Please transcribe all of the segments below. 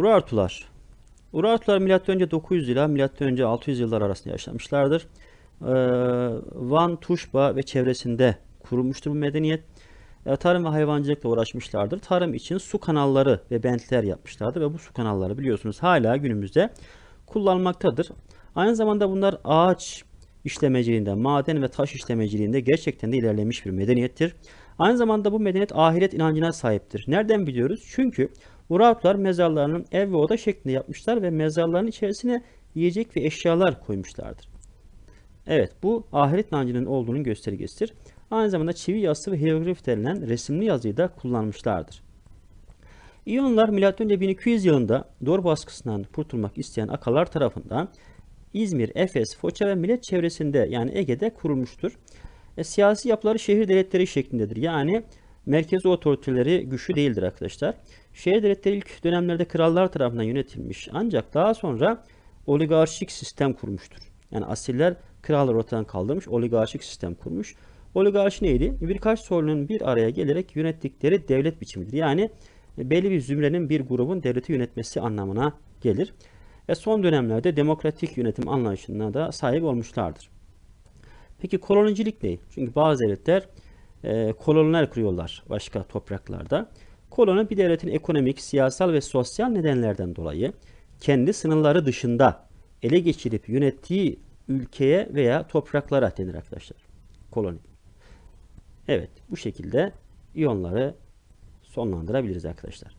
Urartular. Urartular M.Ö. 900 ila M.Ö. 600 yıllar arasında yaşamışlardır. Van, Tuşba ve çevresinde kurulmuştur bu medeniyet. Tarım ve hayvancılıkla uğraşmışlardır. Tarım için su kanalları ve bentler yapmışlardır ve bu su kanalları biliyorsunuz hala günümüzde kullanılmaktadır. Aynı zamanda bunlar ağaç işlemeciliğinde, maden ve taş işlemeciliğinde gerçekten de ilerlemiş bir medeniyettir. Aynı zamanda bu medeniyet ahiret inancına sahiptir. Nereden biliyoruz? Çünkü Urartular mezarlarını ev ve oda şeklinde yapmışlar ve mezarların içerisine yiyecek ve eşyalar koymuşlardır. Evet, bu ahiret inancının olduğunun göstergesidir. Aynı zamanda çivi yazısı ve hieroglif denilen resimli yazıyı da kullanmışlardır. İyonlar M.Ö. 1200 yılında Dor baskısından kurtulmak isteyen Akalar tarafından İzmir, Efes, Foça ve Millet çevresinde yani Ege'de kurulmuştur. Siyasi yapıları şehir devletleri şeklindedir. Yani merkezi otoriteleri güçlü değildir arkadaşlar. Şehir devletleri ilk dönemlerde krallar tarafından yönetilmiş ancak daha sonra oligarşik sistem kurmuştur. Yani asiller kralları ortadan kaldırmış, oligarşik sistem kurmuş. Oligarşi neydi? Birkaç soylunun bir araya gelerek yönettikleri devlet biçimidir. Yani belli bir zümrenin, bir grubun devleti yönetmesi anlamına gelir. Son dönemlerde demokratik yönetim anlayışına da sahip olmuşlardır. Peki kolonicilik ne? Çünkü bazı devletler koloniler kuruyorlar başka topraklarda. Koloni bir devletin ekonomik, siyasal ve sosyal nedenlerden dolayı kendi sınırları dışında ele geçirip yönettiği ülkeye veya topraklara denir arkadaşlar. Koloni. Evet, bu şekilde iyonları sonlandırabiliriz arkadaşlar.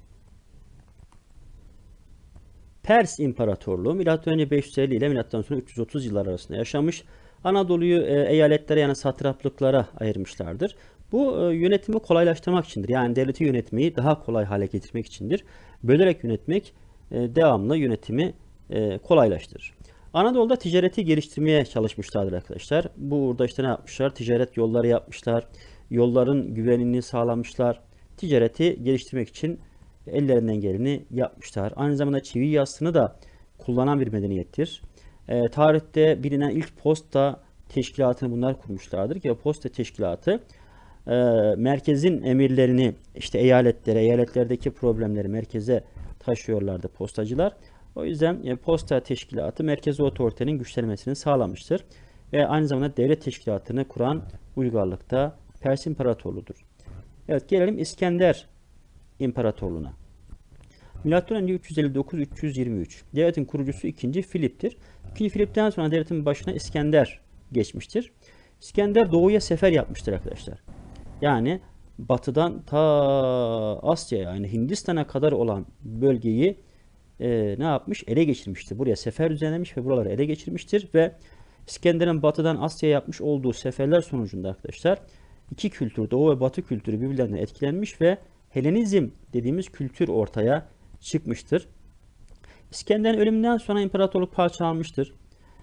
Pers İmparatorluğu M.Ö. 550 ile M.Ö. 330 yıllar arasında yaşamış. Anadolu'yu eyaletlere yani satraplıklara ayırmışlardır. Bu yönetimi kolaylaştırmak içindir. Yani devleti yönetmeyi daha kolay hale getirmek içindir. Bölerek yönetmek devamlı yönetimi kolaylaştırır. Anadolu'da ticareti geliştirmeye çalışmışlardır arkadaşlar. Burada işte ne yapmışlar? Ticaret yolları yapmışlar. Yolların güvenliğini sağlamışlar. Ticareti geliştirmek için ellerinden geleni yapmışlar. Aynı zamanda çivi yazısını da kullanan bir medeniyettir. Tarihte bilinen ilk posta teşkilatını bunlar kurmuşlardır ki posta teşkilatı merkezin emirlerini işte eyaletlere, eyaletlerdeki problemleri merkeze taşıyorlardı postacılar. O yüzden posta teşkilatı merkezi otoritenin güçlenmesini sağlamıştır. Ve aynı zamanda devlet teşkilatını kuran uygarlıkta Pers İmparatorluğu'dur. Evet, gelelim İskender İmparatorluğu'na. M.Ö. 359-323. Devletin kurucusu 2. Filip'tir. 2. Filip'ten sonra devletin başına İskender geçmiştir. İskender doğuya sefer yapmıştır arkadaşlar. Yani batıdan ta Asya'ya yani Hindistan'a kadar olan bölgeyi ne yapmış? Ele geçirmiştir. Buraya sefer düzenlemiş ve buraları ele geçirmiştir ve İskender'in batıdan Asya'ya yapmış olduğu seferler sonucunda arkadaşlar iki kültür, Doğu ve Batı kültürü birbirlerinden etkilenmiş ve Helenizm dediğimiz kültür ortaya çıkmıştır. İskender'in ölümünden sonra imparatorluk parçalanmıştır.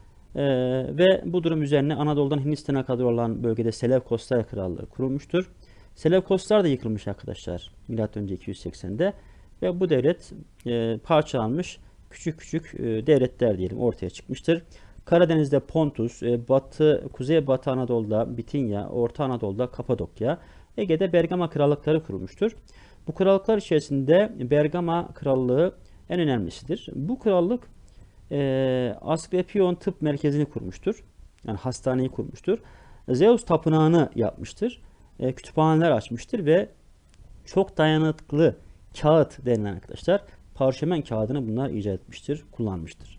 Ve bu durum üzerine Anadolu'dan Hindistan'a kadar olan bölgede Selevkoslar Krallığı kurulmuştur. Selevkoslar da yıkılmış arkadaşlar M.Ö. 280'de ve bu devlet parçalanmış küçük küçük devletler diyelim ortaya çıkmıştır. Karadeniz'de Pontus, Kuzeybatı Anadolu'da Bitinya, Orta Anadolu'da Kapadokya, Ege'de Bergama krallıkları kurulmuştur. Bu krallıklar içerisinde Bergama krallığı en önemlisidir. Bu krallık Asklepion tıp merkezini kurmuştur. Yani hastaneyi kurmuştur. Zeus tapınağını yapmıştır. Kütüphaneler açmıştır ve çok dayanıklı kağıt denilen arkadaşlar parşömen kağıdını bunlar icat etmiştir, kullanmıştır.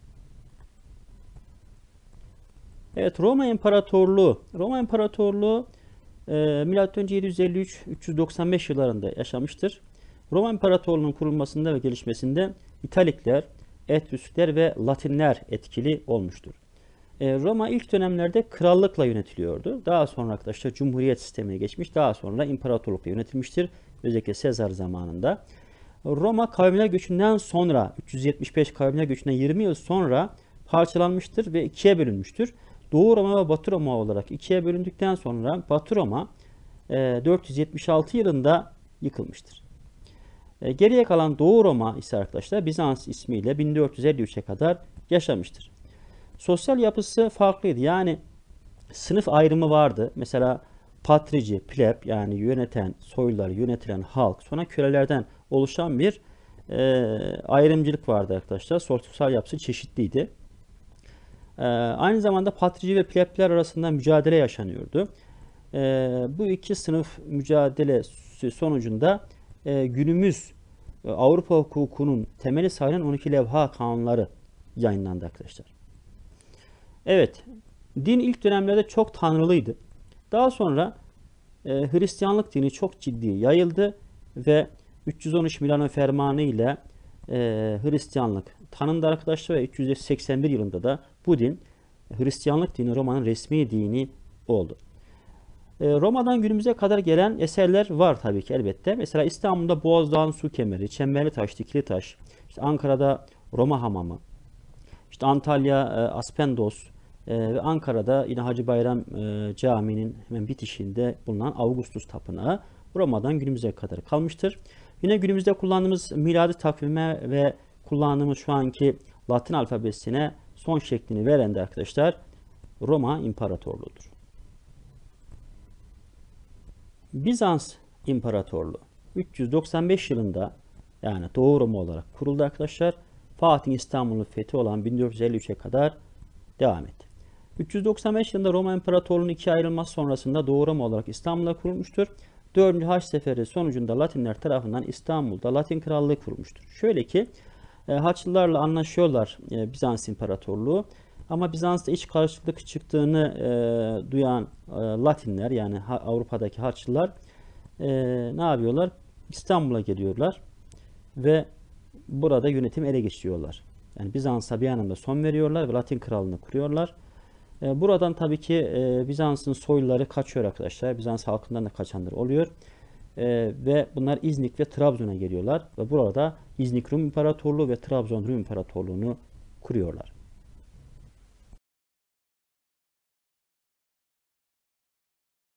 Evet, Roma İmparatorluğu. Roma İmparatorluğu M.Ö. 753-395 yıllarında yaşamıştır. Roma İmparatorluğu'nun kurulmasında ve gelişmesinde İtalikler, Etrüskler ve Latinler etkili olmuştur. Roma ilk dönemlerde krallıkla yönetiliyordu. Daha sonra arkadaşlar cumhuriyet sistemine geçmiş. Daha sonra imparatorlukla yönetilmiştir. Özellikle Sezar zamanında. Roma kavimler göçünden sonra 375 kavimler göçünden 20 yıl sonra parçalanmıştır ve ikiye bölünmüştür. Doğu Roma ve Batı Roma olarak ikiye bölündükten sonra Batı Roma 476 yılında yıkılmıştır. Geriye kalan Doğu Roma ise arkadaşlar Bizans ismiyle 1453'e kadar yaşamıştır. Sosyal yapısı farklıydı. Yani sınıf ayrımı vardı. Mesela patrici, pleb yani yöneten soylular, yönetilen halk, sonra kölelerden oluşan bir ayrımcılık vardı arkadaşlar. Sosyal yapısı çeşitliydi. Aynı zamanda patrici ve plebler arasında mücadele yaşanıyordu. Bu iki sınıf mücadelesi sonucunda günümüz Avrupa hukukunun temeli sayılan 12 levha kanunları yayınlandı arkadaşlar. Evet, din ilk dönemlerde çok tanrılıydı. Daha sonra Hristiyanlık dini çok ciddi yayıldı ve 313 Milano Fermanı ile Hristiyanlık tanındı arkadaşlar ve 381 yılında da bu din Hristiyanlık dini Roma'nın resmi dini oldu. Roma'dan günümüze kadar gelen eserler var tabii ki elbette. Mesela İstanbul'da Boğaz Dağı'nın su kemeri, Çemberli Taş, Dikili Taş, işte Ankara'da Roma Hamamı, işte Antalya Aspendos ve Ankara'da yine Hacı Bayram Camii'nin hemen bitişinde bulunan Augustus Tapınağı Roma'dan günümüze kadar kalmıştır. Yine günümüzde kullandığımız miladi takvime ve kullandığımız şu anki Latin alfabesine son şeklini veren de arkadaşlar Roma İmparatorluğu'dur. Bizans İmparatorluğu 395 yılında yani Doğu Roma olarak kuruldu arkadaşlar. Fatih İstanbul'un fethi olan 1453'e kadar devam etti. 395 yılında Roma İmparatorluğu'nun ikiye ayrılması sonrasında Doğu Roma olarak İstanbul'da kurulmuştur. 4. Haç Seferi sonucunda Latinler tarafından İstanbul'da Latin Krallığı kurulmuştur. Şöyle ki Haçlılarla anlaşıyorlar Bizans İmparatorluğu. Ama Bizans'ta iç karışıklık çıktığını duyan Latinler yani Avrupa'daki Haçlılar ne yapıyorlar? İstanbul'a geliyorlar ve burada yönetimi ele geçiriyorlar. Yani Bizans'a bir anlamda son veriyorlar ve Latin Krallığını kuruyorlar. Buradan tabii ki Bizans'ın soyluları kaçıyor arkadaşlar. Bizans halkından da kaçanlar oluyor. Ve bunlar İznik ve Trabzon'a geliyorlar. Ve burada İznik Rum İmparatorluğu ve Trabzon Rum İmparatorluğu'nu kuruyorlar.